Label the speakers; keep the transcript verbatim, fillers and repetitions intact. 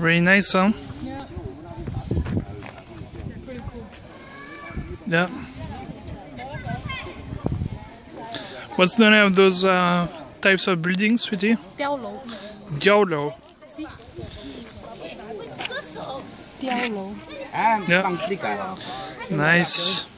Speaker 1: Very nice, huh?
Speaker 2: Yeah. Pretty cool.
Speaker 1: Yeah. What's the name of those uh, types of buildings, sweetie?
Speaker 2: Diaolou.
Speaker 1: Diaolou.
Speaker 2: Diaolou.
Speaker 1: Yeah. Nice.